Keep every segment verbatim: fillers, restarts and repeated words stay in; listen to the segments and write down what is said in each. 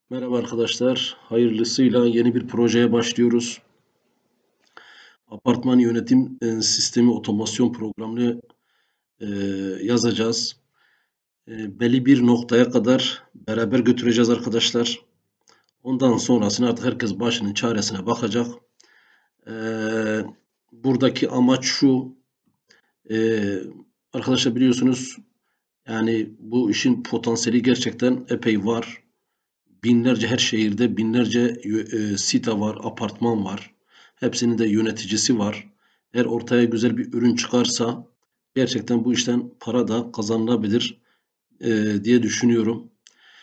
Merhaba arkadaşlar. Hayırlısıyla yeni bir projeye başlıyoruz. Apartman yönetim e, sistemi otomasyon programını e, yazacağız. E, belli bir noktaya kadar beraber götüreceğiz arkadaşlar. Ondan sonrasını artık herkes başının çaresine bakacak. E, buradaki amaç şu. e, Arkadaşlar biliyorsunuz yani bu işin potansiyeli gerçekten epey var. Binlerce her şehirde binlerce e, site var, apartman var. Hepsinin de yöneticisi var. Eğer ortaya güzel bir ürün çıkarsa gerçekten bu işten para da kazanılabilir e, diye düşünüyorum.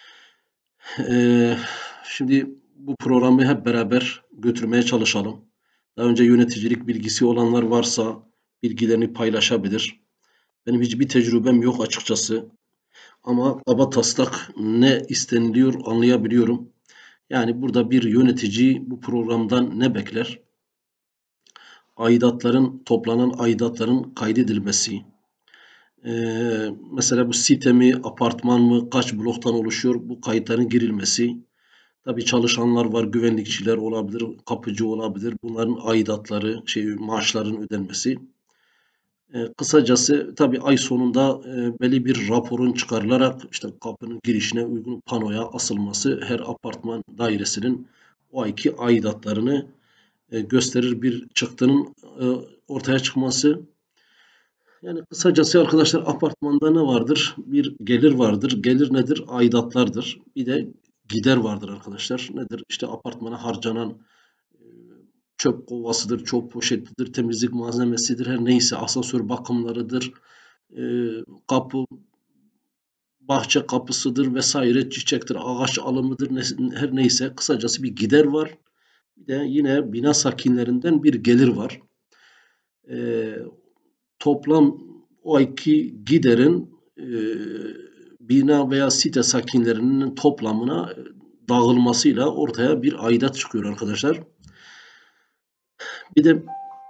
E, Şimdi bu programı hep beraber götürmeye çalışalım. Daha önce yöneticilik bilgisi olanlar varsa bilgilerini paylaşabilir. Benim hiçbir tecrübem yok açıkçası. Ama kabataslak ne isteniliyor anlayabiliyorum. Yani burada bir yönetici bu programdan ne bekler? Aidatların, toplanan aidatların kaydedilmesi. Ee, mesela bu site mi, apartman mı, kaç bloktan oluşuyor? Bu kayıtların girilmesi. Tabii çalışanlar var, güvenlikçiler olabilir, kapıcı olabilir. Bunların aidatları, şey, maaşların ödenmesi. Ee, kısacası tabii ay sonunda e, belli bir raporun çıkarılarak işte kapının girişine uygun panoya asılması her apartman dairesinin o ayki aidatlarını e, gösterir bir çıktının e, ortaya çıkması. Yani kısacası arkadaşlar apartmanda ne vardır? Bir gelir vardır. Gelir nedir? Aidatlardır. Bir de gider vardır arkadaşlar. Nedir? İşte apartmana harcanan e, çöp kovasıdır, çöp poşetidir, temizlik malzemesidir, her neyse asansör bakımlarıdır, e, kapı, bahçe kapısıdır vesaire, çiçektir, ağaç alımıdır, her neyse kısacası bir gider var. Bir de yine bina sakinlerinden bir gelir var. Ee, Toplam o ayki giderin e, bina veya site sakinlerinin toplamına dağılmasıyla ortaya bir aidat çıkıyor arkadaşlar. Bir de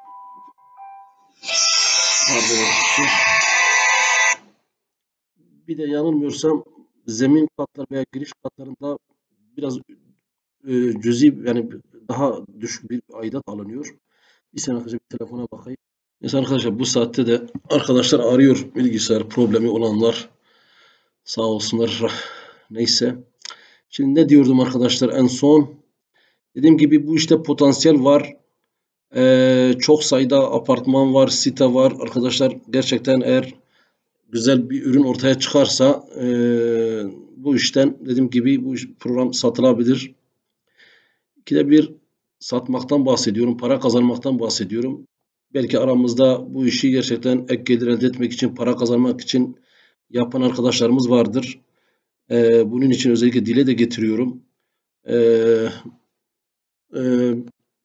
pardon, bir de yanılmıyorsam zemin katlar veya giriş katlarında biraz e, cüzi yani daha düşük bir aidat alınıyor. Bir saniye arkadaşlar bir telefona bakayım. Neyse arkadaşlar bu saatte de arkadaşlar arıyor bilgisayar problemi olanlar sağ olsunlar. Neyse. Şimdi ne diyordum arkadaşlar en son? Dediğim gibi bu işte potansiyel var. Ee, çok sayıda apartman var, site var. Arkadaşlar gerçekten eğer güzel bir ürün ortaya çıkarsa ee, bu işten dediğim gibi bu iş- program satılabilir. İkide bir satmaktan bahsediyorum, para kazanmaktan bahsediyorum. Belki aramızda bu işi gerçekten ek gelir elde etmek için, para kazanmak için yapan arkadaşlarımız vardır. Ee, bunun için özellikle dile de getiriyorum. Ee, e,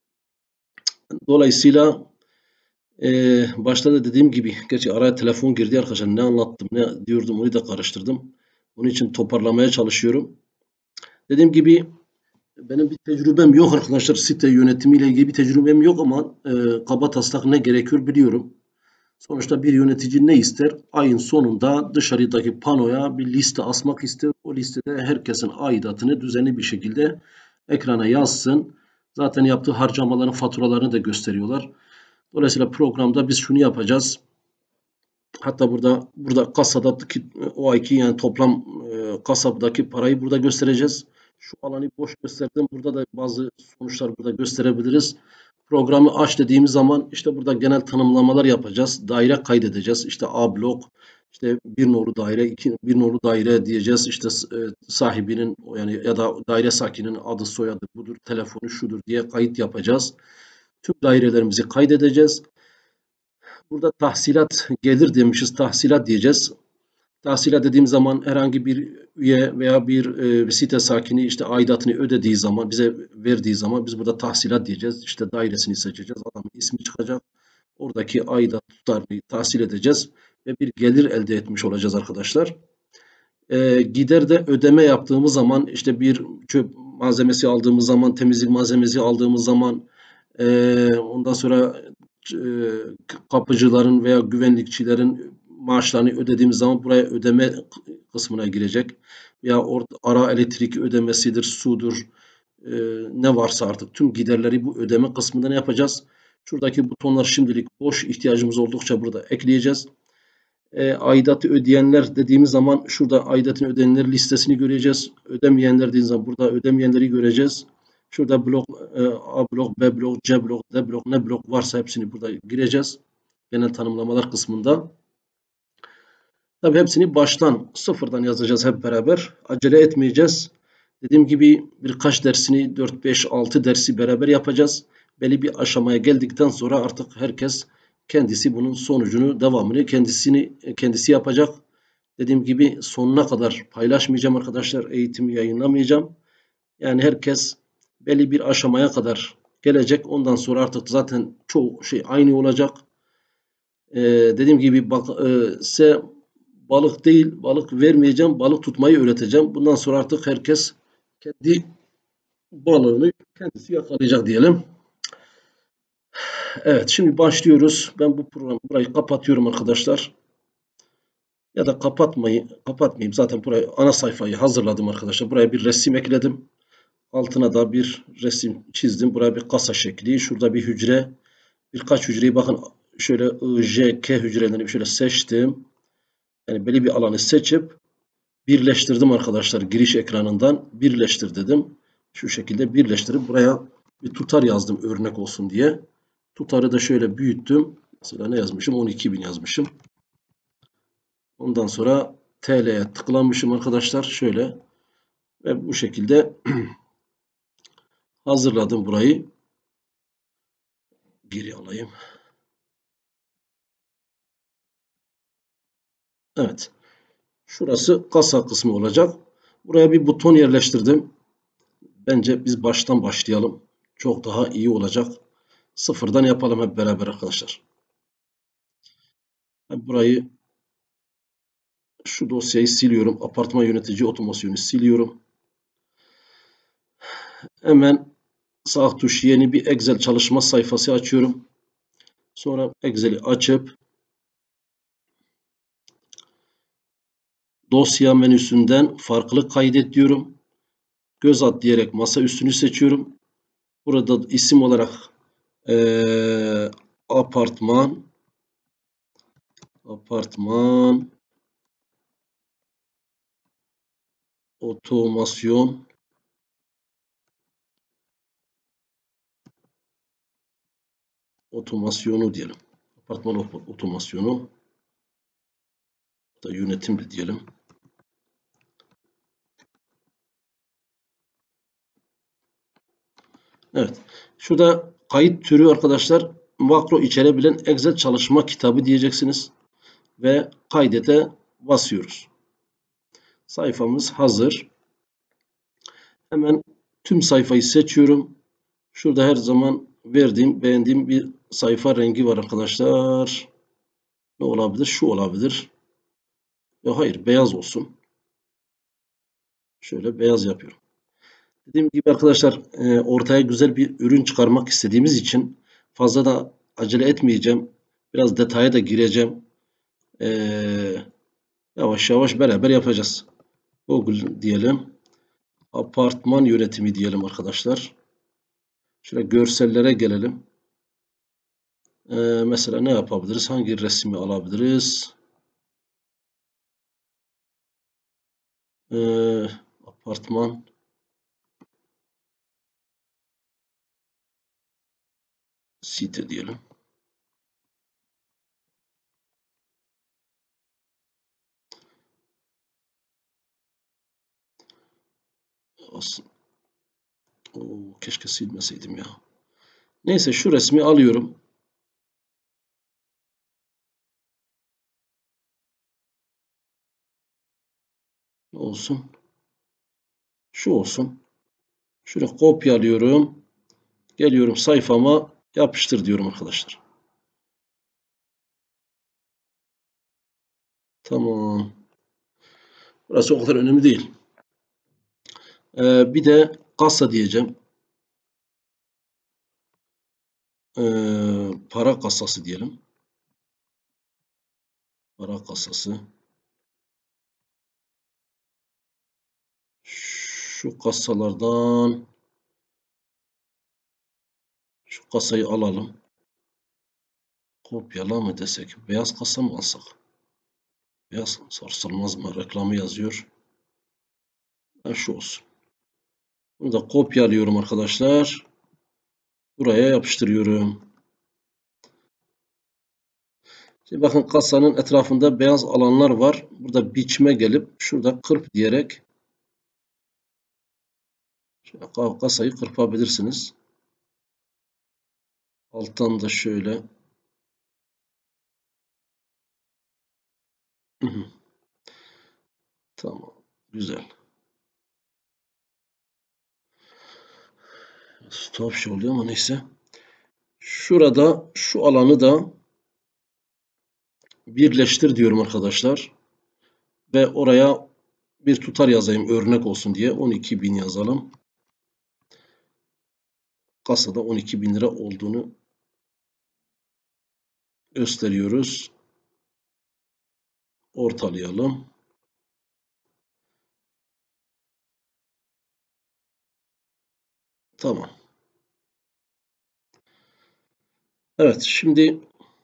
Dolayısıyla e, başta da dediğim gibi, gerçi araya telefon girdi arkadaşlar. Ne anlattım, ne diyordum onu da karıştırdım. Onun için toparlamaya çalışıyorum. Dediğim gibi benim bir tecrübem yok arkadaşlar. Site yönetimiyle ilgili bir tecrübem yok ama e, kabataslak ne gerekiyor biliyorum. Sonuçta bir yönetici ne ister? Ayın sonunda dışarıdaki panoya bir liste asmak ister. O listede herkesin aidatını düzenli bir şekilde ekrana yazsın. Zaten yaptığı harcamaların faturalarını da gösteriyorlar. Dolayısıyla programda biz şunu yapacağız. Hatta burada burada kasadaki o ayki yani toplam e, kasabdaki parayı burada göstereceğiz. Şu alanı boş gösterdim. Burada da bazı sonuçlar burada gösterebiliriz. Programı aç dediğimiz zaman işte burada genel tanımlamalar yapacağız. Daire kaydedeceğiz. İşte A blok, işte bir nolu daire, iki, bir nolu daire diyeceğiz. İşte e, sahibinin yani ya da daire sakininin adı soyadı budur, telefonu şudur diye kayıt yapacağız. Tüm dairelerimizi kaydedeceğiz. Burada tahsilat gelir demişiz. Tahsilat diyeceğiz. Tahsilat dediğim zaman herhangi bir üye veya bir e, site sakini işte aidatını ödediği zaman bize verdiği zaman biz burada tahsilat diyeceğiz. İşte dairesini seçeceğiz. Adamın ismi çıkacak. Oradaki aidat tutarını tahsil edeceğiz ve bir gelir elde etmiş olacağız arkadaşlar. E, gider de ödeme yaptığımız zaman işte bir çöp malzemesi aldığımız zaman, temizlik malzemesi aldığımız zaman e, ondan sonra e, kapıcıların veya güvenlikçilerin maaşlarını ödediğimiz zaman buraya ödeme kısmına girecek. veya orada ara elektrik ödemesidir, sudur, e, ne varsa artık tüm giderleri bu ödeme kısmında ne yapacağız? Şuradaki butonlar şimdilik boş, ihtiyacımız oldukça burada ekleyeceğiz. E, aidatı ödeyenler dediğimiz zaman şurada aidatın ödeyenler listesini göreceğiz. Ödemeyenler dediğimiz zaman burada ödemeyenleri göreceğiz. Şurada blok e, A blok, B blok, C blok, D blok, ne blok varsa hepsini burada gireceğiz. Genel tanımlamalar kısmında. Tabii hepsini baştan, sıfırdan yazacağız hep beraber. Acele etmeyeceğiz. Dediğim gibi birkaç dersini dört, beş, altı dersi beraber yapacağız. Belli bir aşamaya geldikten sonra artık herkes kendisi bunun sonucunu, devamını kendisini kendisi yapacak. Dediğim gibi sonuna kadar paylaşmayacağım arkadaşlar. Eğitimi yayınlamayacağım. Yani herkes belli bir aşamaya kadar gelecek. Ondan sonra artık zaten çoğu şey aynı olacak. Ee, dediğim gibi bak, e, size balık değil, balık vermeyeceğim, balık tutmayı öğreteceğim. Bundan sonra artık herkes kendi balığını kendisi yakalayacak diyelim. Evet, şimdi başlıyoruz. Ben bu programı burayı kapatıyorum arkadaşlar. Ya da kapatmayı, kapatmayayım. Zaten burayı ana sayfayı hazırladım arkadaşlar. Buraya bir resim ekledim. Altına da bir resim çizdim. Buraya bir kasa şekli. Şurada bir hücre. Birkaç hücreyi bakın şöyle I, J, K hücrelerini şöyle seçtim. Yani belli bir alanı seçip birleştirdim arkadaşlar. Giriş ekranından birleştir dedim. Şu şekilde birleştirip buraya bir tutar yazdım örnek olsun diye. Tutarı da şöyle büyüttüm. Mesela ne yazmışım? on iki bin yazmışım. Ondan sonra T L'ye tıklamışım arkadaşlar. Şöyle ve bu şekilde hazırladım burayı. Geri alayım. Evet. Şurası kasa kısmı olacak. Buraya bir buton yerleştirdim. Bence biz baştan başlayalım. Çok daha iyi olacak. Sıfırdan yapalım hep beraber arkadaşlar. Ben burayı şu dosyayı siliyorum. Apartman yönetici otomasyonu siliyorum. Hemen sağ tuş yeni bir Excel çalışma sayfası açıyorum. Sonra Excel'i açıp dosya menüsünden farklı kaydet diyorum. Göz at diyerek masa üstünü seçiyorum. Burada isim olarak ee, apartman apartman otomasyon otomasyonu diyelim. Apartman otomasyonu da yönetim de diyelim. Evet. Şurada kayıt türü arkadaşlar makro içerebilen Excel çalışma kitabı diyeceksiniz. Ve kaydete basıyoruz. Sayfamız hazır. Hemen tüm sayfayı seçiyorum. Şurada her zaman verdiğim, beğendiğim bir sayfa rengi var arkadaşlar. Ne olabilir? Şu olabilir. Ya hayır, beyaz olsun. Şöyle beyaz yapıyorum. Dediğim gibi arkadaşlar e, ortaya güzel bir ürün çıkarmak istediğimiz için fazla da acele etmeyeceğim. Biraz detaya da gireceğim. Ee, yavaş yavaş beraber yapacağız. Google diyelim. Apartman yönetimi diyelim arkadaşlar. Şöyle görsellere gelelim. Ee, mesela ne yapabiliriz? Hangi resmi alabiliriz? Ee, apartman site diyelim. Aslında, oo, keşke silmeseydim ya. Neyse şu resmi alıyorum. Ne olsun? Şu olsun. Şöyle kopyalıyorum. Geliyorum sayfama yapıştır diyorum arkadaşlar. Tamam. Burası o kadar önemli değil. Ee, bir de kasa diyeceğim. Ee, para kasası diyelim. Para kasası. Şu kasalardan şu kasayı alalım. Kopyala mı desek? Beyaz kasa mı alsak? Beyaz sarsılmaz mı? Reklamı yazıyor. Ha, şu olsun. Bunu da kopyalıyorum arkadaşlar. Buraya yapıştırıyorum. Şimdi bakın kasanın etrafında beyaz alanlar var. Burada biçime gelip şurada kırp diyerek kasayı kırpabilirsiniz. Alttan da şöyle. Tamam. Güzel. Tuhaf şey oluyor ama neyse. Şurada şu alanı da birleştir diyorum arkadaşlar. Ve oraya bir tutar yazayım örnek olsun diye. on iki bin yazalım. Kasada on iki bin lira olduğunu gösteriyoruz. Ortalayalım. Tamam. Evet, şimdi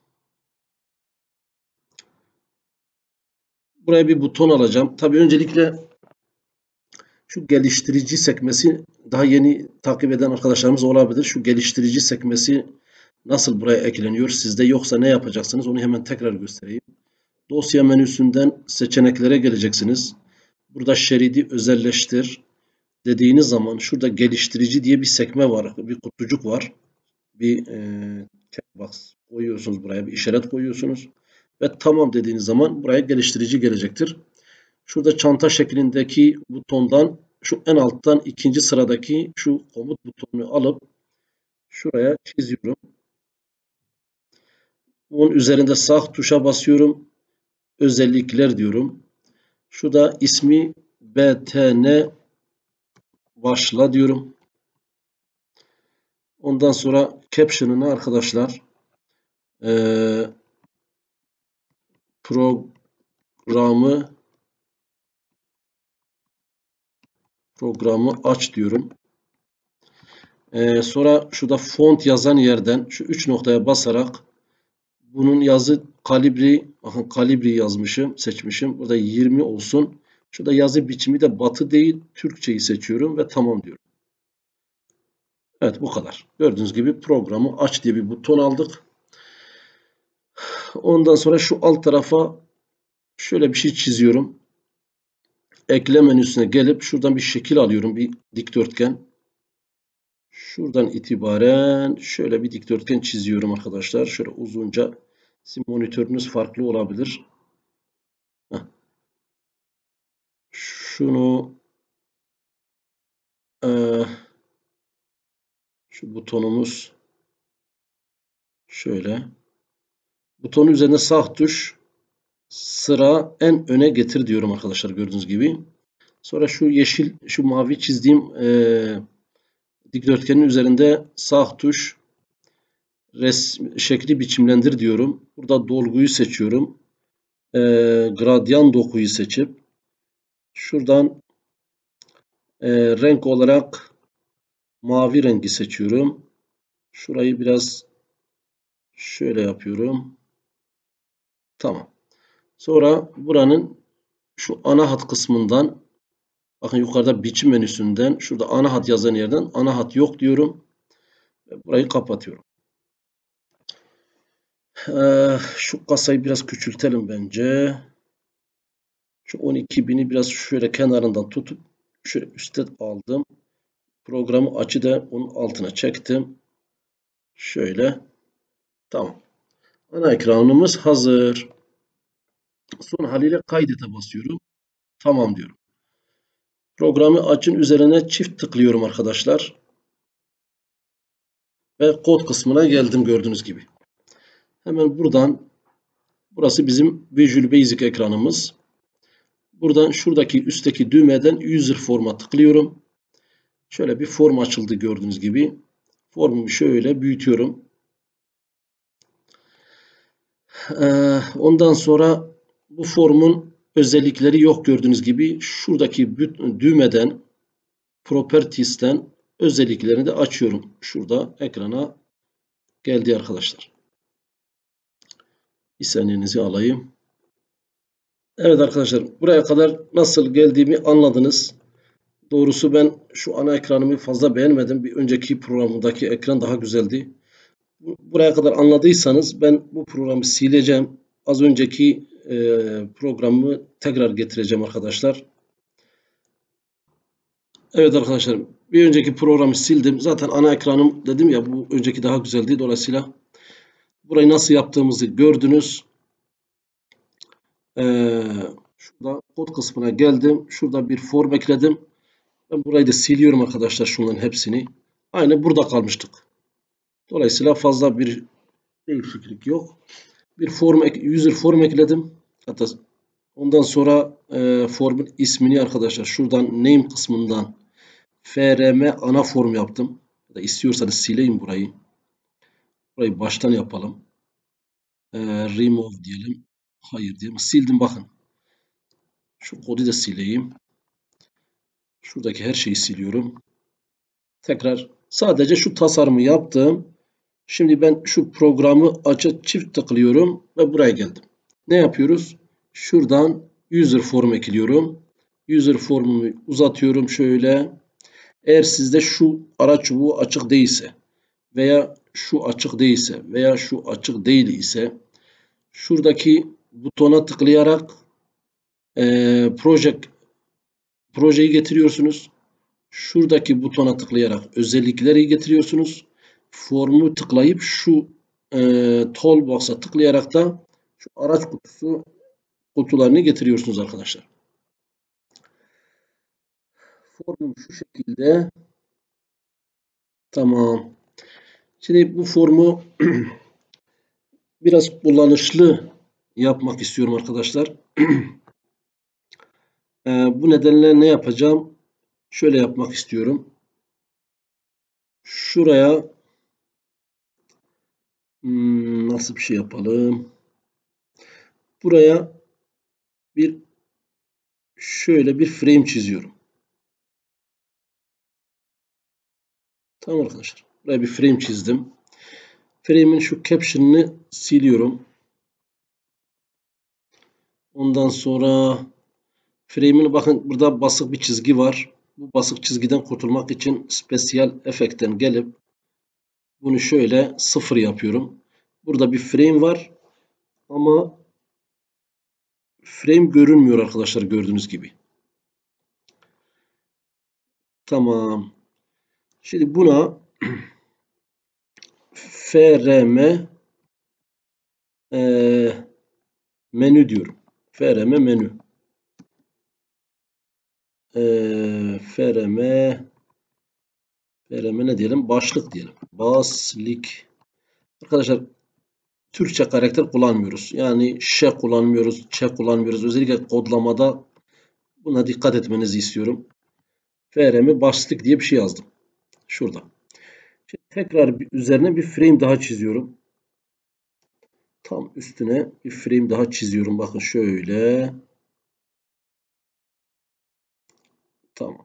buraya bir buton alacağım. Tabii öncelikle şu geliştirici sekmesi daha yeni takip eden arkadaşlarımız olabilir. Şu geliştirici sekmesi nasıl buraya ekleniyor? Sizde yoksa ne yapacaksınız? Onu hemen tekrar göstereyim. Dosya menüsünden seçeneklere geleceksiniz. Burada şeridi özelleştir dediğiniz zaman şurada geliştirici diye bir sekme var. Bir kutucuk var. Bir e, checkbox koyuyorsunuz buraya. Bir işaret koyuyorsunuz. Ve tamam dediğiniz zaman buraya geliştirici gelecektir. Şurada çanta şeklindeki butondan şu en alttan ikinci sıradaki şu komut butonunu alıp şuraya çiziyorum. Onun üzerinde sağ tuşa basıyorum. Özellikler diyorum. Şurada ismi B T N başla diyorum. Ondan sonra caption'ını arkadaşlar e, programı programı aç diyorum. E, sonra şurada font yazan yerden şu üç noktaya basarak bunun yazı kalibri, bakın kalibri yazmışım, seçmişim. Burada yirmi olsun. Şurada yazı biçimi de batı değil, Türkçeyi seçiyorum ve tamam diyorum. Evet, bu kadar. Gördüğünüz gibi programı aç diye bir buton aldık. Ondan sonra şu alt tarafa şöyle bir şey çiziyorum. Ekle menüsüne gelip şuradan bir şekil alıyorum. Bir dikdörtgen. Şuradan itibaren şöyle bir dikdörtgen çiziyorum arkadaşlar. Şöyle uzunca. Sizin monitörünüz farklı olabilir. Heh. Şunu e, şu butonumuz şöyle. Butonun üzerinde sağ tuş sıra en öne getir diyorum arkadaşlar gördüğünüz gibi. Sonra şu yeşil, şu mavi çizdiğim e, dikdörtgenin üzerinde sağ tuş resm, şekli biçimlendir diyorum. Burada dolguyu seçiyorum. E, gradyan dokuyu seçip şuradan e, renk olarak mavi rengi seçiyorum. Şurayı biraz şöyle yapıyorum. Tamam. Sonra buranın şu ana hat kısmından bakın yukarıda biçim menüsünden şurada ana hat yazan yerden ana hat yok diyorum. Burayı kapatıyorum. Ee, şu kasayı biraz küçültelim bence. Şu on iki bini biraz şöyle kenarından tutup şöyle üstte aldım. Programı açı da onun altına çektim. Şöyle. Tamam. Ana ekranımız hazır. Son haliyle kaydete basıyorum. Tamam diyorum. Programı açın üzerine çift tıklıyorum arkadaşlar. Ve kod kısmına geldim gördüğünüz gibi. Hemen buradan burası bizim Visual Basic ekranımız. Buradan şuradaki üstteki düğmeden User Form'a tıklıyorum. Şöyle bir form açıldı gördüğünüz gibi. Formumu şöyle büyütüyorum. Ee, ondan sonra bu formun özellikleri yok gördüğünüz gibi. Şuradaki düğmeden Properties'ten özelliklerini de açıyorum. Şurada ekrana geldi arkadaşlar. Bir saniyenizi alayım. Evet arkadaşlar, buraya kadar nasıl geldiğimi anladınız. Doğrusu ben şu ana ekranımı fazla beğenmedim. Bir önceki programdaki ekran daha güzeldi. Buraya kadar anladıysanız ben bu programı sileceğim. Az önceki e, programı tekrar getireceğim arkadaşlar. Evet arkadaşlar, bir önceki programı sildim. Zaten ana ekranım dedim ya, bu önceki daha güzeldi. Dolayısıyla burayı nasıl yaptığımızı gördünüz. Ee, şurada kod kısmına geldim. Şurada bir form ekledim. Ben burayı da siliyorum arkadaşlar, şunların hepsini. Aynı burada kalmıştık. Dolayısıyla fazla bir değişiklik yok. Bir form, user form ekledim. Hatta ondan sonra e, formun ismini arkadaşlar şuradan name kısmından frm ana form yaptım. Ya da istiyorsanız sileyim burayı. Burayı baştan yapalım. E, remove diyelim. Hayır diyelim. Sildim bakın. Şu kodu da sileyim. Şuradaki her şeyi siliyorum. Tekrar sadece şu tasarımı yaptım. Şimdi ben şu programı açıp çift tıklıyorum ve buraya geldim. Ne yapıyoruz? Şuradan user form ekliyorum. User formumu uzatıyorum şöyle. Eğer sizde şu ara çubuğu açık değilse veya şu açık değilse veya şu açık değil ise şuradaki butona tıklayarak e, proje projeyi getiriyorsunuz. Şuradaki butona tıklayarak özellikleri getiriyorsunuz. Formu tıklayıp şu e, toolbox'a tıklayarak da şu araç kutusu kutularını getiriyorsunuz arkadaşlar. Formum şu şekilde. Tamam. Şimdi bu formu biraz kullanışlı yapmak istiyorum arkadaşlar. e, bu nedenle ne yapacağım? Şöyle yapmak istiyorum. Şuraya hmm, nasıl bir şey yapalım? Buraya bir şöyle bir frame çiziyorum. Tamam arkadaşlar. Buraya bir frame çizdim. Frame'in şu caption'ını siliyorum. Ondan sonra frame'in bakın burada basık bir çizgi var. Bu basık çizgiden kurtulmak için Special Effect'ten gelip bunu şöyle sıfır yapıyorum. Burada bir frame var ama frame görünmüyor arkadaşlar, gördüğünüz gibi. Tamam. Şimdi buna frm e, menü diyorum. frm menü. E, frm frm ne diyelim? Başlık diyelim. Başlık. Arkadaşlar Türkçe karakter kullanmıyoruz. Yani ş kullanmıyoruz, ç kullanmıyoruz. Özellikle kodlamada buna dikkat etmenizi istiyorum. frm başlık diye bir şey yazdım. Şurada. Şimdi tekrar bir, üzerine bir frame daha çiziyorum. Tam üstüne bir frame daha çiziyorum. Bakın şöyle. Tamam.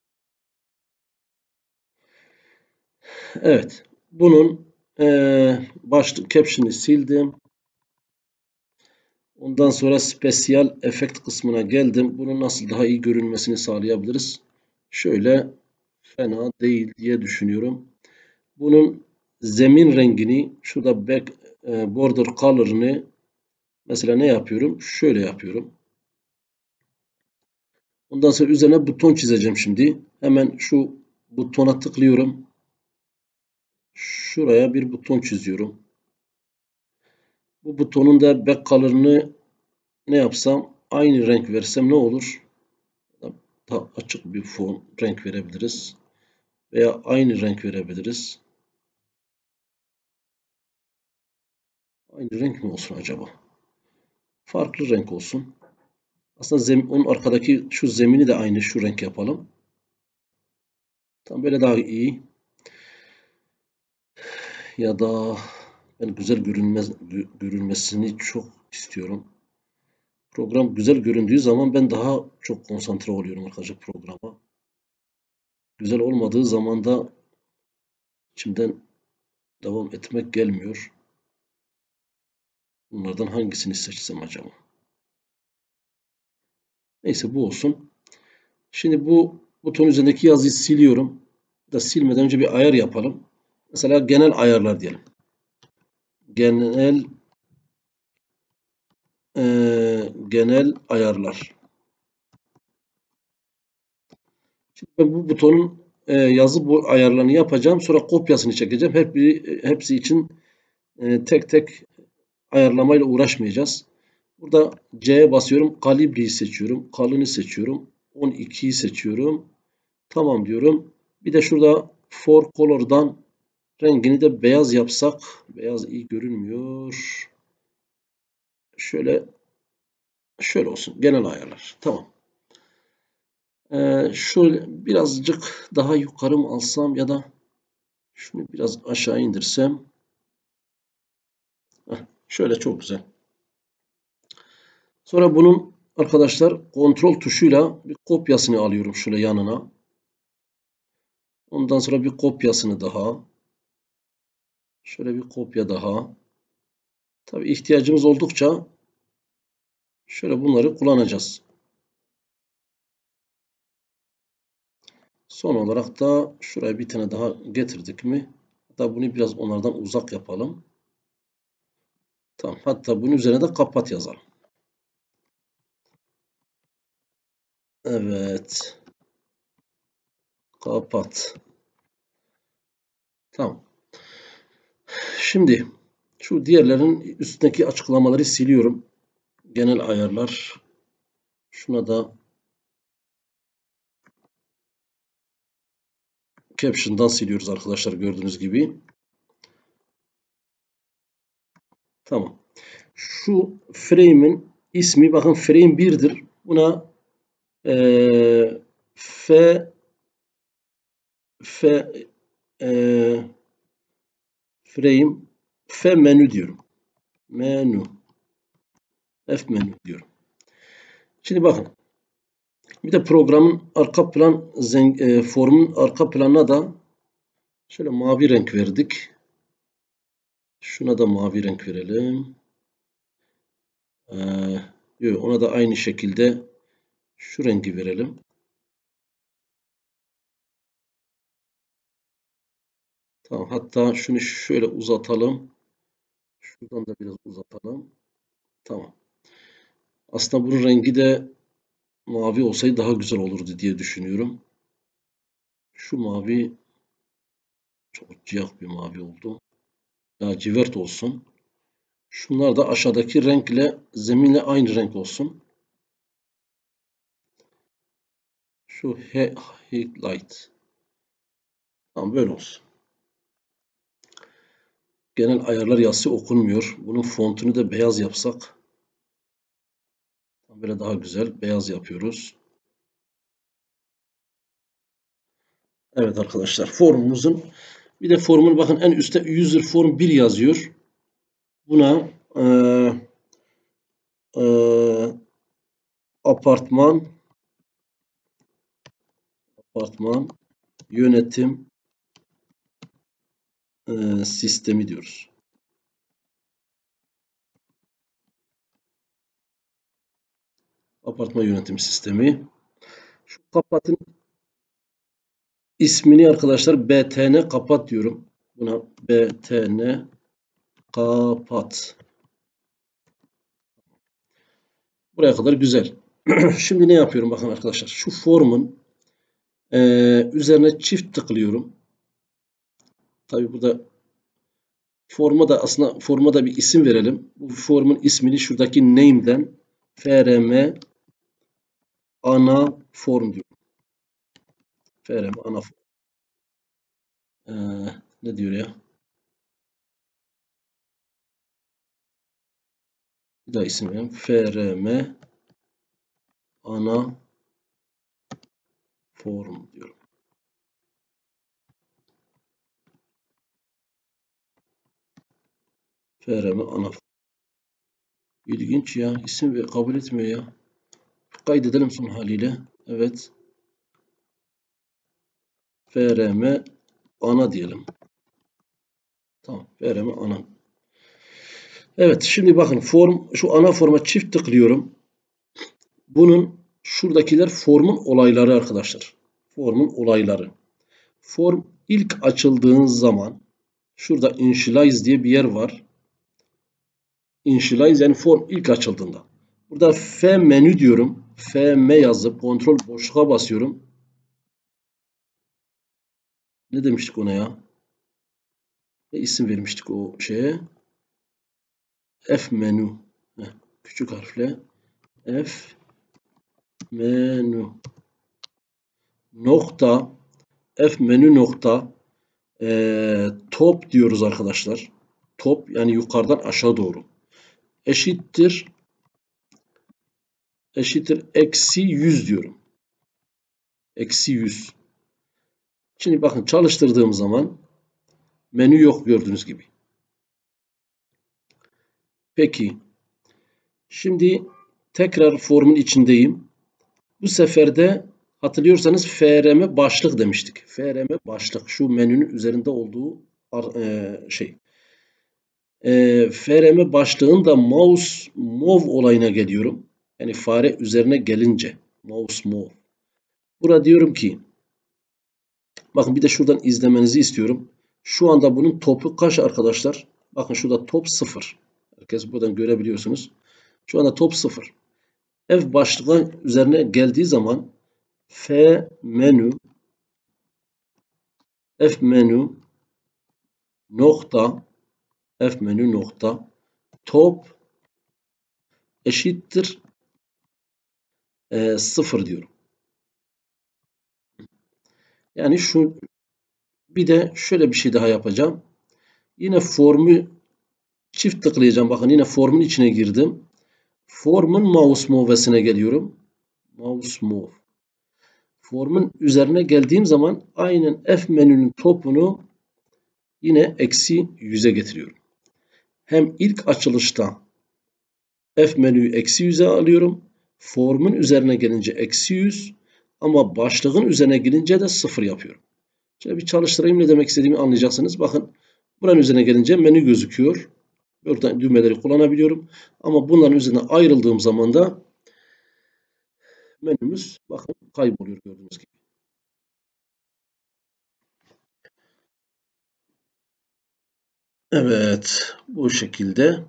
Evet. Bunun ee, başlık caption'ı sildim. Ondan sonra Special Effect kısmına geldim. Bunun nasıl daha iyi görünmesini sağlayabiliriz? Şöyle fena değil diye düşünüyorum. Bunun zemin rengini şurada back border color'ını mesela ne yapıyorum? Şöyle yapıyorum. Ondan sonra üzerine buton çizeceğim şimdi. Hemen şu butona tıklıyorum. Şuraya bir buton çiziyorum. Bu butonun da back color'ını ne yapsam? Aynı renk versem ne olur? Daha açık bir fon renk verebiliriz. Veya aynı renk verebiliriz. Aynı renk mi olsun acaba? Farklı renk olsun. Aslında zemin, onun arkadaki şu zemini de aynı şu renk yapalım. Tam böyle daha iyi. Ya da ben güzel görünmez, görünmesini çok istiyorum. Program güzel göründüğü zaman ben daha çok konsantre oluyorum arkadaşlar programa. güzel olmadığı zaman da içimden devam etmek gelmiyor. Bunlardan hangisini seçsem acaba? Neyse bu olsun. Şimdi bu buton üzerindeki yazıyı siliyorum. Da silmeden önce bir ayar yapalım. Mesela genel ayarlar diyelim. Genel e, genel ayarlar. Şimdi ben bu butonun e, yazı bu ayarlarını yapacağım. Sonra kopyasını çekeceğim. Hep bir, hepsi için e, tek tek ayarlamayla uğraşmayacağız. Burada C'ye basıyorum. Kalibre'yi seçiyorum. Kalını seçiyorum. on ikiyi seçiyorum. Tamam diyorum. Bir de şurada For Color'dan rengini de beyaz yapsak. Beyaz iyi görünmüyor. Şöyle şöyle olsun. Genel ayarlar. Tamam. Ee, şöyle birazcık daha yukarı mı alsam ya da şunu biraz aşağı indirsem. Heh, şöyle çok güzel. Sonra bunun arkadaşlar kontrol tuşuyla bir kopyasını alıyorum şöyle yanına. Ondan sonra bir kopyasını daha. Şöyle bir kopya daha. Tabii ihtiyacımız oldukça şöyle bunları kullanacağız. Son olarak da şuraya bir tane daha getirdik mi? Hatta bunu biraz onlardan uzak yapalım. Tamam. Hatta bunun üzerine de kapat yazalım. Evet. Kapat. Tamam. Şimdi şu diğerlerin üstündeki açıklamaları siliyorum. Genel ayarlar. Şuna da Caption'dan siliyoruz arkadaşlar gördüğünüz gibi. Tamam. Şu frame'in ismi bakın frame birdir. Buna e, F F e, frame F menü diyorum. Menü. F menü diyorum. Şimdi bakın. Bir de programın arka plan e, formun arka planına da şöyle mavi renk verdik. Şuna da mavi renk verelim. Ee, ona da aynı şekilde şu rengi verelim. Tamam. Hatta şunu şöyle uzatalım. Şuradan da biraz uzatalım. Tamam. Aslında bunun rengi de mavi olsaydı daha güzel olurdu diye düşünüyorum. Şu mavi çok ciyah bir mavi oldu. Lacivert olsun. Şunlar da aşağıdaki renkle zeminle aynı renk olsun. Şu highlight. Tamam böyle olsun. Genel ayarlar yazısı okunmuyor. Bunun fontunu da beyaz yapsak. Böyle daha güzel. Beyaz yapıyoruz. Evet arkadaşlar formumuzun bir de formun bakın en üstte user form bir yazıyor. Buna e, e, apartman apartman yönetim e, sistemi diyoruz. Apartman yönetim sistemi. Şu kapatın ismini arkadaşlar B T N kapat diyorum. Buna B T N kapat. Buraya kadar güzel. Şimdi ne yapıyorum bakın arkadaşlar. Şu formun e, üzerine çift tıklıyorum. Tabii burada forma da aslında forma da bir isim verelim. Bu formun ismini şuradaki name'den frm ana form diyor. Frm ana form. Ee, ne diyor ya? Bir daha isim verelim. frm ana form diyorum. frm ana form. İlginç ya. İsim ve kabul etmiyor ya. Kaydedelim son haliyle. Evet. frm ana diyelim. Tamam. frm ana. Evet. Şimdi bakın form, şu ana forma çift tıklıyorum. Bunun şuradakiler formun olayları arkadaşlar. Formun olayları. Form ilk açıldığınız zaman şurada initialize diye bir yer var. Initialize yani form ilk açıldığında. Burada F menü diyorum. F M yazıp kontrol boşluğa basıyorum. Ne demiştik ona ya? Ne isim vermiştik o şeye? F menü. Heh, küçük harfle. F menü. Nokta. F menü nokta. Ee, top diyoruz arkadaşlar. Top yani yukarıdan aşağı doğru. Eşittir. Eşittir. Eksi yüz diyorum. Eksi yüz. Şimdi bakın çalıştırdığım zaman menü yok gördüğünüz gibi. Peki. Şimdi tekrar formun içindeyim. Bu sefer de hatırlıyorsanız frm başlık demiştik. frm başlık şu menünün üzerinde olduğu şey. frm başlığında mouse move olayına geliyorum. Yani fare üzerine gelince mouse move. Burada diyorum ki bakın bir de şuradan izlemenizi istiyorum. Şu anda bunun topu kaç arkadaşlar? Bakın şurada top sıfır. Herkes buradan görebiliyorsunuz. Şu anda top sıfır. F başlığı üzerine geldiği zaman F menü F menü nokta F menü nokta top eşittir e, sıfır diyorum. Yani şu bir de şöyle bir şey daha yapacağım. Yine formu çift tıklayacağım. Bakın yine formun içine girdim. Formun mouse move'sine geliyorum. Mouse move. Formun üzerine geldiğim zaman aynen F menünün topunu yine eksi yüze getiriyorum. Hem ilk açılışta F menüyü eksi yüze alıyorum. Formun üzerine gelince eksi yüz ama başlığın üzerine gelince de sıfır yapıyorum. Şöyle bir çalıştırayım ne demek istediğimi anlayacaksınız. Bakın buranın üzerine gelince menü gözüküyor. Buradan düğmeleri kullanabiliyorum. Ama bunların üzerine ayrıldığım zaman da menümüz bakın kayboluyor gördüğünüz gibi. Evet, bu şekilde.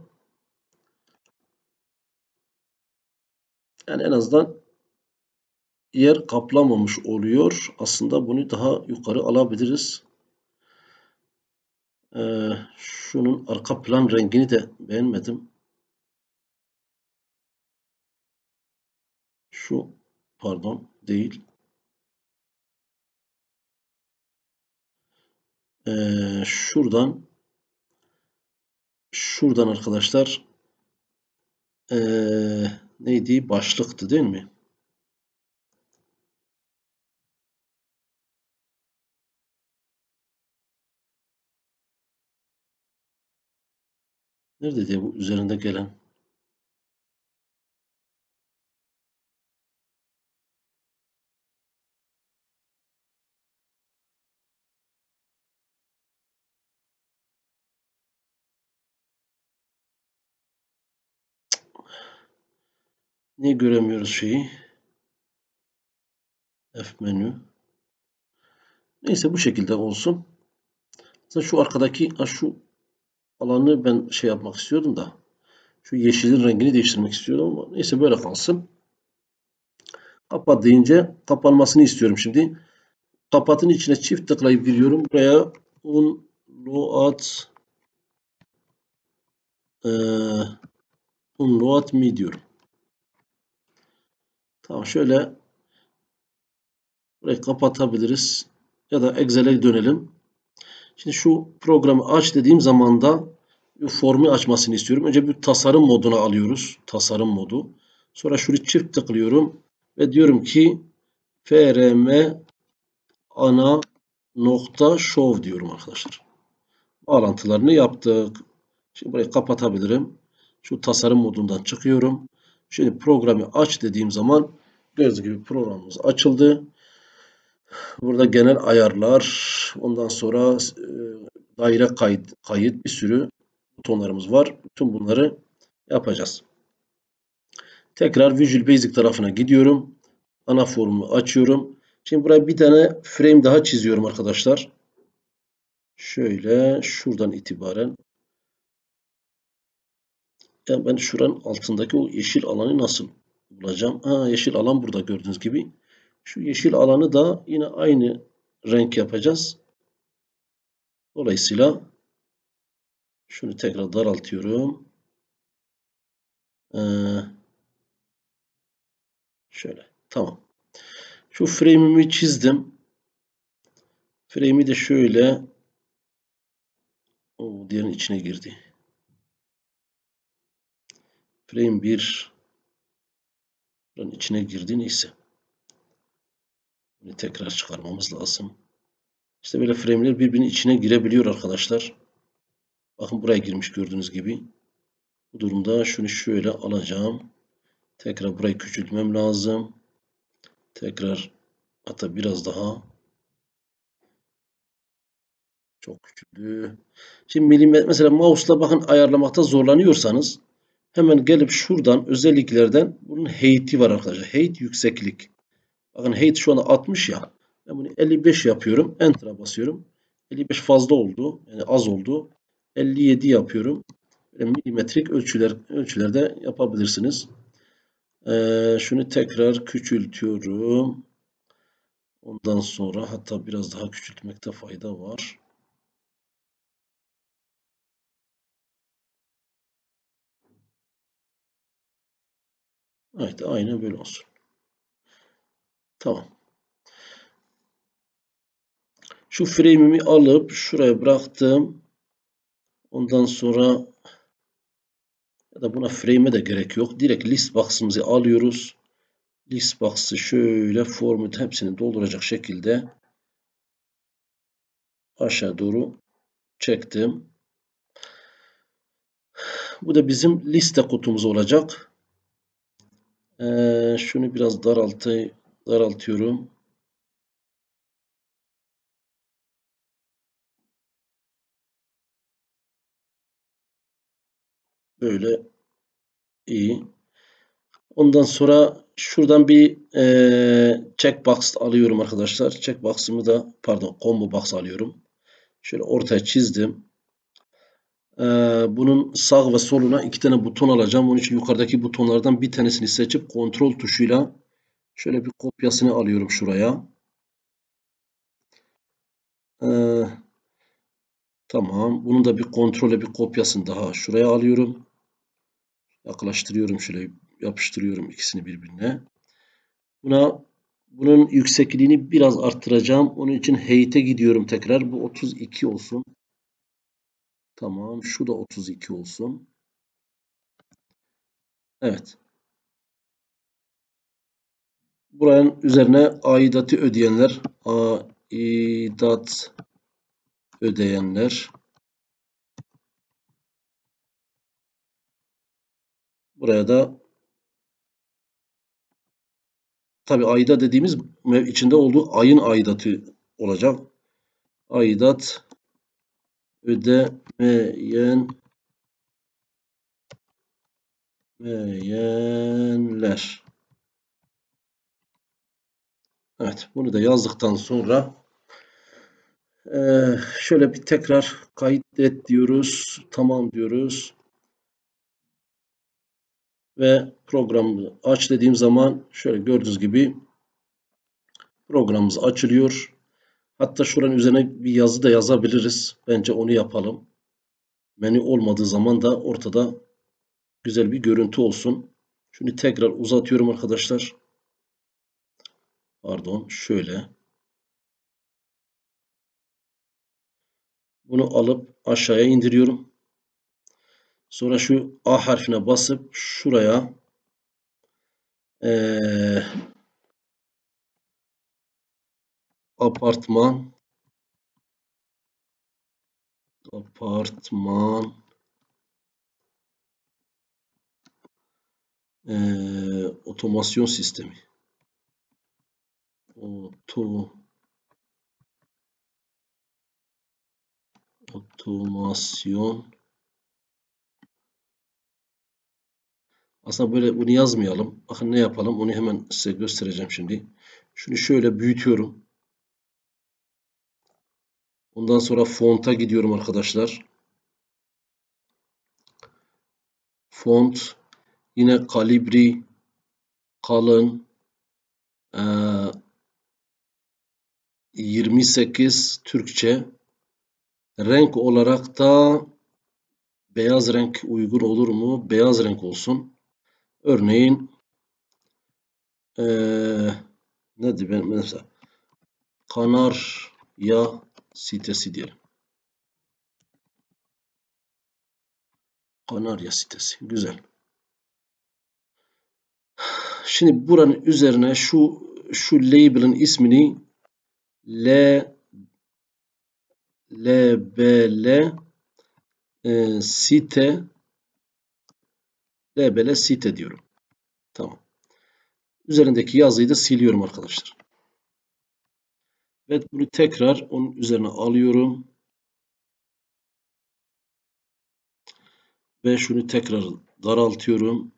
Yani en azından yer kaplamamış oluyor. Aslında bunu daha yukarı alabiliriz. Ee, şunun arka plan rengini de beğenmedim. Şu pardon değil. Ee, şuradan şuradan arkadaşlar ee, neydi? Başlıktı değil mi? Nerede diye bu üzerinde gelen? Niye göremiyoruz şeyi? F menü. Neyse bu şekilde olsun. Mesela şu arkadaki şu alanı ben şey yapmak istiyordum da. Şu yeşilin rengini değiştirmek istiyordum ama neyse böyle kalsın. Kapat deyince kapanmasını istiyorum şimdi. Kapatın içine çift tıklayıp giriyorum. Buraya unload e, unload me diyorum. Tamam şöyle burayı kapatabiliriz. Ya da Excel'e dönelim. Şimdi şu programı aç dediğim zaman da formu açmasını istiyorum. Önce bir tasarım moduna alıyoruz. Tasarım modu. Sonra şurayı çift tıklıyorum ve diyorum ki frm ana nokta show diyorum arkadaşlar. Bağlantılarını yaptık. Şimdi burayı kapatabilirim. Şu tasarım modundan çıkıyorum. Şimdi programı aç dediğim zaman gördüğünüz gibi programımız açıldı. Burada genel ayarlar, ondan sonra e, daire kayıt, kayıt bir sürü butonlarımız var. Bütün bunları yapacağız. Tekrar Visual Basic tarafına gidiyorum. Ana formu açıyorum. Şimdi buraya bir tane frame daha çiziyorum arkadaşlar. Şöyle şuradan itibaren. Ya ben şuranın altındaki o yeşil alanı nasıl bulacağım? Ha, yeşil alan burada gördüğünüz gibi. Şu yeşil alanı da yine aynı renk yapacağız. Dolayısıyla şunu tekrar daraltıyorum. Ee, şöyle. Tamam. Şu frame'imi çizdim. Frame'i de şöyle. O diğerinin içine girdi. Frame bir buranın içine girdi. Neyse. Bunu tekrar çıkarmamız lazım. İşte böyle frame'ler birbirinin içine girebiliyor arkadaşlar. Bakın buraya girmiş gördüğünüz gibi. Bu durumda şunu şöyle alacağım. Tekrar burayı küçültmem lazım. Tekrar hatta biraz daha. Çok küçüldü. Şimdi milimetre mesela mouse'la bakın ayarlamakta zorlanıyorsanız hemen gelip şuradan özelliklerden bunun height'i var arkadaşlar. Height yükseklik. Bakın height şu anda altmış ya. Ben bunu elli beş yapıyorum. Enter'a basıyorum. elli beş fazla oldu. Yani az oldu. elli yedi yapıyorum. Böyle milimetrik ölçüler ölçülerde yapabilirsiniz. Ee, şunu tekrar küçültüyorum. Ondan sonra hatta biraz daha küçültmekte fayda var. Evet, aynen böyle olsun. Tamam. Şu frame'imi alıp şuraya bıraktım. Ondan sonra ya da buna frame'e de gerek yok. Direkt list box'ımızı alıyoruz. List box'ı şöyle format hepsini dolduracak şekilde aşağı doğru çektim. Bu da bizim liste kutumuz olacak. Ee, şunu biraz daraltı, daraltıyorum. Böyle iyi. Ondan sonra şuradan bir e, checkbox alıyorum arkadaşlar. Checkbox'ımı da pardon combo box alıyorum. Şöyle ortaya çizdim. Ee, bunun sağ ve soluna iki tane buton alacağım. Onun için yukarıdaki butonlardan bir tanesini seçip kontrol tuşuyla şöyle bir kopyasını alıyorum şuraya. Ee, tamam. Bunun da bir kontrole bir kopyasını daha şuraya alıyorum. Yaklaştırıyorum şöyle yapıştırıyorum ikisini birbirine. Buna bunun yüksekliğini biraz arttıracağım. Onun için height'e gidiyorum tekrar. Bu otuz iki olsun. Tamam. Şu da otuz iki olsun. Evet. Buranın üzerine aidatı ödeyenler, aidat ödeyenler. Buraya da tabi aidat dediğimiz içinde olduğu ayın aidatı olacak. Aidat ödemeyen meyenler. Evet, bunu da yazdıktan sonra Ee, şöyle bir tekrar kaydet diyoruz. Tamam diyoruz. Ve programı aç dediğim zaman şöyle gördüğünüz gibi programımız açılıyor. Hatta şuranın üzerine bir yazı da yazabiliriz. Bence onu yapalım. Menü olmadığı zaman da ortada güzel bir görüntü olsun. Şunu tekrar uzatıyorum arkadaşlar. Pardon, şöyle. Bunu alıp aşağıya indiriyorum. Sonra şu A harfine basıp şuraya ee, apartman apartman ee, otomasyon sistemi. Oto Otomasyon. Aslında böyle bunu yazmayalım. Bakın ne yapalım? Onu hemen size göstereceğim şimdi. Şunu şöyle büyütüyorum. Ondan sonra fonta gidiyorum arkadaşlar. Font. Yine kalibri. Kalın. Ee, yirmi sekiz Türkçe. Renk olarak da beyaz renk uygun olur mu? Beyaz renk olsun. Örneğin ee, nedir ben mesela Kanarya sitesi diyelim. Kanarya sitesi. Güzel. Şimdi buranın üzerine şu şu label'ın ismini L LBL e, site LBL site diyorum. Tamam. Üzerindeki yazıyı da siliyorum arkadaşlar. Evet, bunu tekrar onun üzerine alıyorum. Ve şunu tekrar daraltıyorum.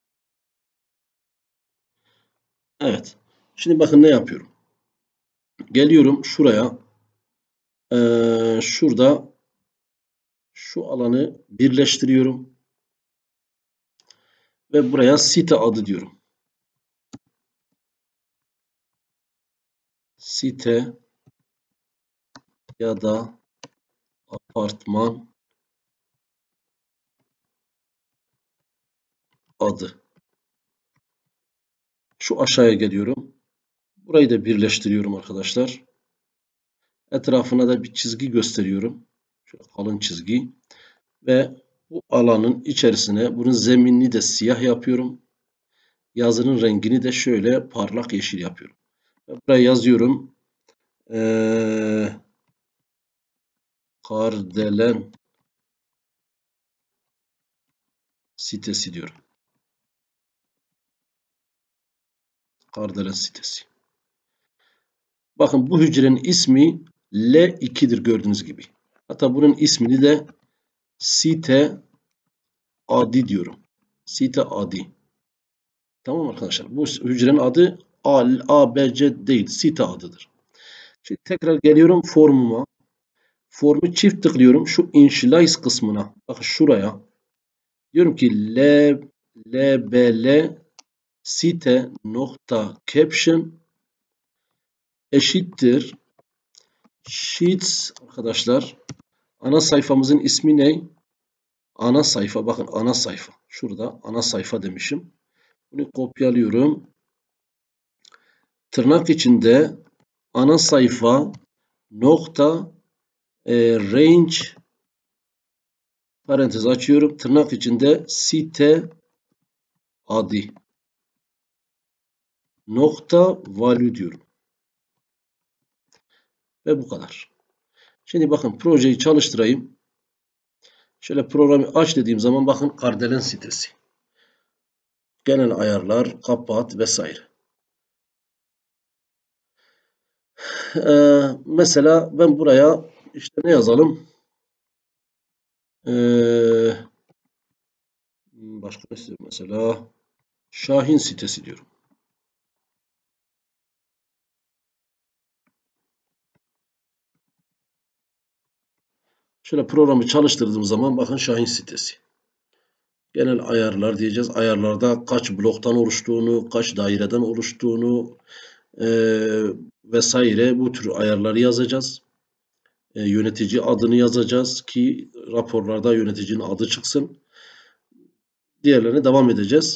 Evet. Şimdi bakın ne yapıyorum. Geliyorum şuraya. Ee, şurada şu alanı birleştiriyorum. Ve buraya site adı diyorum. Site ya da apartman adı. Şu aşağıya geliyorum. Burayı da birleştiriyorum arkadaşlar. Etrafına da bir çizgi gösteriyorum. Şöyle kalın çizgi. Ve bu alanın içerisine bunun zeminini de siyah yapıyorum. Yazının rengini de şöyle parlak yeşil yapıyorum. Ve buraya yazıyorum. Ee, Kardelen sitesi diyorum. Kardelen sitesi. Bakın bu hücrenin ismi L iki'dir gördüğünüz gibi. Hatta bunun ismini de site adi diyorum. Site adi. Tamam arkadaşlar. Bu hücrenin adı A, A, B, C değil. Site adıdır. Şimdi tekrar geliyorum formuma. Formu çift tıklıyorum. Şu initialize kısmına. Bakın şuraya. Diyorum ki L, LBL site nokta caption eşittir sheets arkadaşlar. Ana sayfamızın ismi ne? Ana sayfa. Bakın ana sayfa. Şurada ana sayfa demişim. Bunu kopyalıyorum. Tırnak içinde ana sayfa nokta e, range parantez açıyorum. Tırnak içinde site adı nokta value diyorum. Ve bu kadar. Şimdi bakın projeyi çalıştırayım. Şöyle programı aç dediğim zaman bakın Kardelen sitesi. Genel ayarlar, kapat vesaire. Ee, mesela ben buraya işte ne yazalım? Ee, başka ne istiyorum mesela? Şahin sitesi diyorum. Şöyle programı çalıştırdığım zaman bakın Şahin sitesi. Genel ayarlar diyeceğiz. Ayarlarda kaç bloktan oluştuğunu, kaç daireden oluştuğunu e, vesaire bu tür ayarları yazacağız. E, yönetici adını yazacağız ki raporlarda yöneticinin adı çıksın. Diğerlerine devam edeceğiz.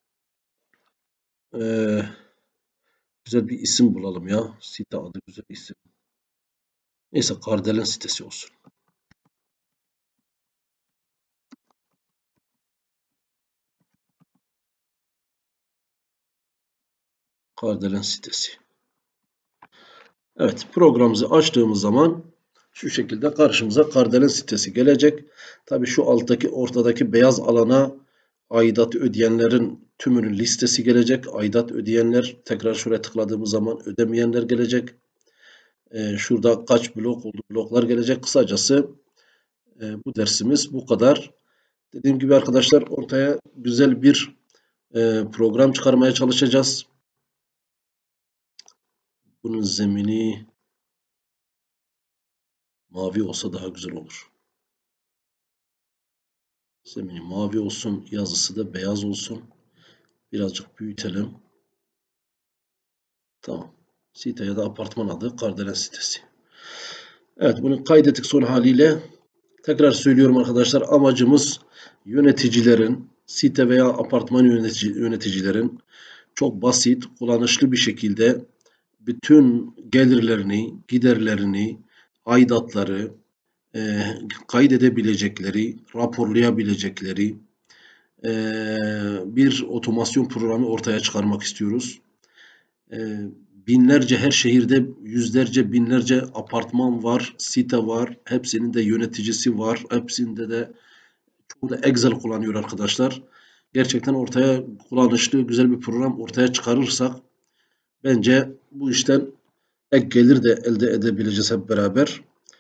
E, güzel bir isim bulalım ya. Site adı güzel isim. Neyse Kardelen sitesi olsun. Kardelen sitesi. Evet, programımızı açtığımız zaman şu şekilde karşımıza Kardelen sitesi gelecek. Tabii şu alttaki ortadaki beyaz alana aidat ödeyenlerin tümünün listesi gelecek. Aidat ödeyenler tekrar şuraya tıkladığımız zaman ödemeyenler gelecek. Ee, şurada kaç blok oldu bloklar gelecek. Kısacası E, bu dersimiz bu kadar. Dediğim gibi arkadaşlar ortaya güzel bir e, program çıkarmaya çalışacağız. Bunun zemini mavi olsa daha güzel olur. Zemini mavi olsun, yazısı da beyaz olsun. Birazcık büyütelim. Tamam. Site ya da apartman adı Kardelen sitesi. Evet, bunu kaydettik son haliyle. Tekrar söylüyorum arkadaşlar, amacımız yöneticilerin, site veya apartman yönetici, yöneticilerin çok basit, kullanışlı bir şekilde bütün gelirlerini, giderlerini, aidatları e, kaydedebilecekleri, raporlayabilecekleri e, bir otomasyon programı ortaya çıkarmak istiyoruz. E, binlerce her şehirde yüzlerce binlerce apartman var, site var. Hepsinin de yöneticisi var. Hepsinde de çoğu da Excel kullanıyor arkadaşlar. Gerçekten ortaya kullanışlı güzel bir program ortaya çıkarırsak bence bu işten ek gelir de elde edebileceğiz hep beraber.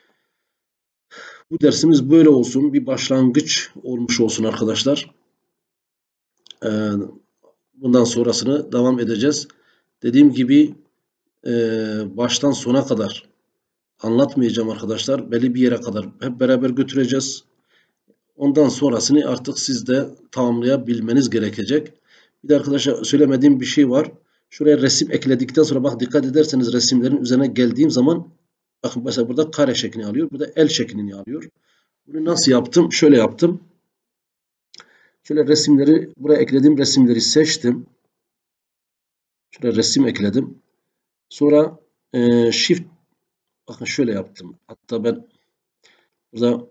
Bu dersimiz böyle olsun. Bir başlangıç olmuş olsun arkadaşlar. Ee, bundan sonrasını devam edeceğiz. Dediğim gibi e, baştan sona kadar anlatmayacağım arkadaşlar. Belli bir yere kadar hep beraber götüreceğiz. Ondan sonrasını artık siz de tamamlayabilmeniz gerekecek. Bir de arkadaşlar söylemediğim bir şey var. Şuraya resim ekledikten sonra bak dikkat ederseniz resimlerin üzerine geldiğim zaman bakın mesela burada kare şeklini alıyor. Burada el şeklini alıyor. Bunu nasıl yaptım? Şöyle yaptım. Şöyle resimleri buraya eklediğim resimleri seçtim. Şöyle resim ekledim. Sonra e, shift bakın şöyle yaptım. Hatta ben burada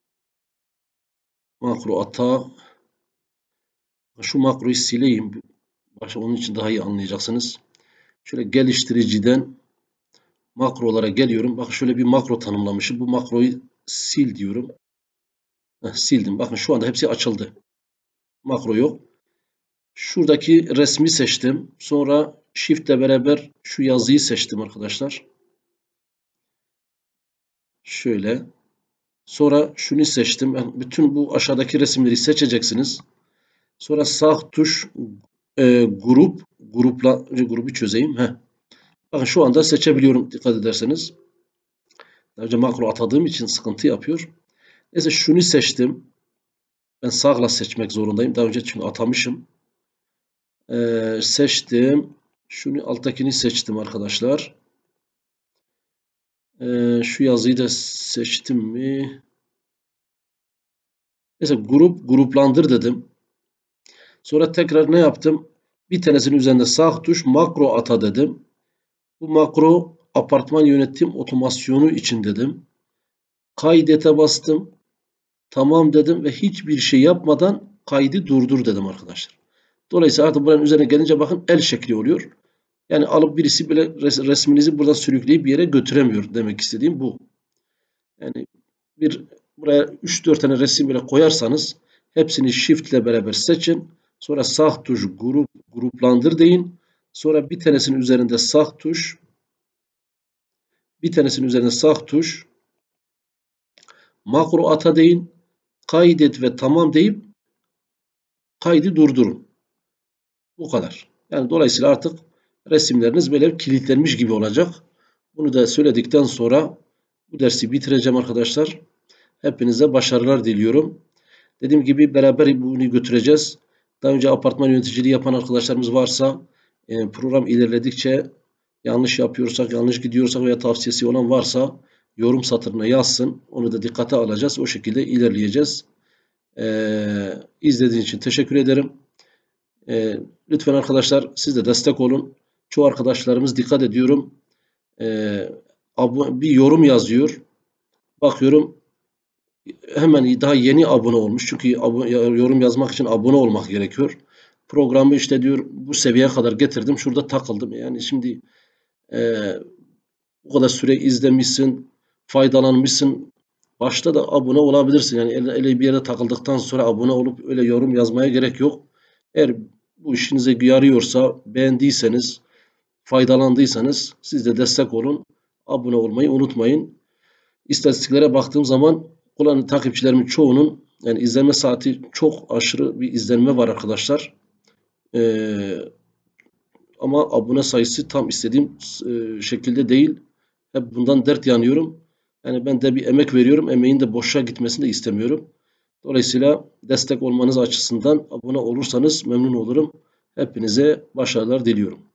makro ata şu makroyu sileyim. Başta onun için daha iyi anlayacaksınız. Şöyle geliştiriciden makrolara geliyorum. Bakın şöyle bir makro tanımlamışım. Bu makroyu sil diyorum. Heh, sildim. Bakın şu anda hepsi açıldı. Makro yok. Şuradaki resmi seçtim. Sonra Shift ile beraber şu yazıyı seçtim arkadaşlar. Şöyle. Sonra şunu seçtim. Yani bütün bu aşağıdaki resimleri seçeceksiniz. Sonra sağ tuş e, grup grupla önce grubu çözeyim. Heh. Bakın şu anda seçebiliyorum dikkat ederseniz. Daha önce makro atadığım için sıkıntı yapıyor. Neyse şunu seçtim. Ben sağla seçmek zorundayım. Daha önce çünkü atamışım. Ee, seçtim. Şunu alttakini seçtim arkadaşlar. Ee, şu yazıyı da seçtim mi? Neyse grup gruplandır dedim. Sonra tekrar ne yaptım? Bir tanesinin üzerinde sağ tuş makro ata dedim. Bu makro apartman yönetim otomasyonu için dedim. Kaydete bastım. Tamam dedim ve hiçbir şey yapmadan kaydı durdur dedim arkadaşlar. Dolayısıyla artık buranın üzerine gelince bakın el şekli oluyor. Yani alıp birisi bile resminizi buradan sürükleyip bir yere götüremiyor demek istediğim bu. Yani bir buraya üç dört tane resim bile koyarsanız hepsini shift ile beraber seçin. Sonra sağ tuş grup gruplandır deyin. Sonra bir tanesinin üzerinde sağ tuş bir tanesinin üzerinde sağ tuş makro ata deyin. Kaydet ve tamam deyip kaydı durdurun. Bu kadar. Yani dolayısıyla artık resimleriniz böyle kilitlenmiş gibi olacak. Bunu da söyledikten sonra bu dersi bitireceğim arkadaşlar. Hepinize başarılar diliyorum. Dediğim gibi beraber bunu götüreceğiz. Daha önce apartman yöneticiliği yapan arkadaşlarımız varsa e, program ilerledikçe yanlış yapıyorsak, yanlış gidiyorsak veya tavsiyesi olan varsa yorum satırına yazsın. Onu da dikkate alacağız. O şekilde ilerleyeceğiz. Ee, izlediğiniz için teşekkür ederim. Ee, lütfen arkadaşlar siz de destek olun. Çoğu arkadaşlarımız dikkat ediyorum. Ee, bir yorum yazıyor. Bakıyorum hemen daha yeni abone olmuş. Çünkü yorum yazmak için abone olmak gerekiyor. Programı işte diyor bu seviyeye kadar getirdim. Şurada takıldım. Yani şimdi e, bu kadar süre izlemişsin, faydalanmışsın. Başta da abone olabilirsin. Yani öyle bir yere takıldıktan sonra abone olup öyle yorum yazmaya gerek yok. Eğer bu işinize yarıyorsa, beğendiyseniz, faydalandıysanız siz de destek olun. Abone olmayı unutmayın. İstatistiklere baktığım zaman Kullanıcı takipçilerimin çoğunun yani izlenme saati çok aşırı bir izlenme var arkadaşlar. Ee, Ama abone sayısı tam istediğim e, şekilde değil. Hep bundan dert yanıyorum. Yani ben de bir emek veriyorum. Emeğin de boşa gitmesini de istemiyorum. Dolayısıyla destek olmanız açısından abone olursanız memnun olurum. Hepinize başarılar diliyorum.